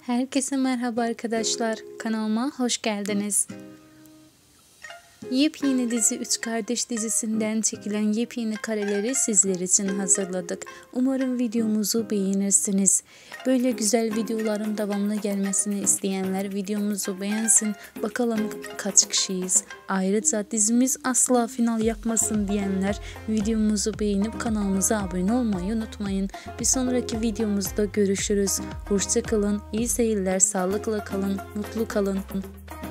Herkese merhaba arkadaşlar. Kanalıma hoş geldiniz. Yepyeni dizi Üç Kardeş dizisinden çekilen yepyeni kareleri sizler için hazırladık. Umarım videomuzu beğenirsiniz. Böyle güzel videoların devamlı gelmesini isteyenler videomuzu beğensin. Bakalım kaç kişiyiz. Ayrıca dizimiz asla final yapmasın diyenler videomuzu beğenip kanalımıza abone olmayı unutmayın. Bir sonraki videomuzda görüşürüz. Hoşça kalın, iyi seyirler, sağlıkla kalın, mutlu kalın.